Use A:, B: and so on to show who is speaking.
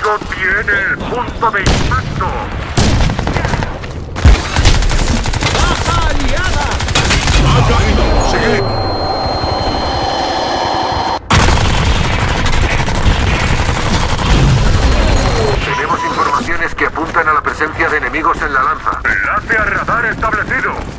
A: enemigo tiene el punto de impacto.
B: ¡Baja aliada!
C: ¡Ha caído! ¡Seguid!
A: Tenemos informaciones que apuntan a la presencia de enemigos en la lanza. Enlace a radar establecido.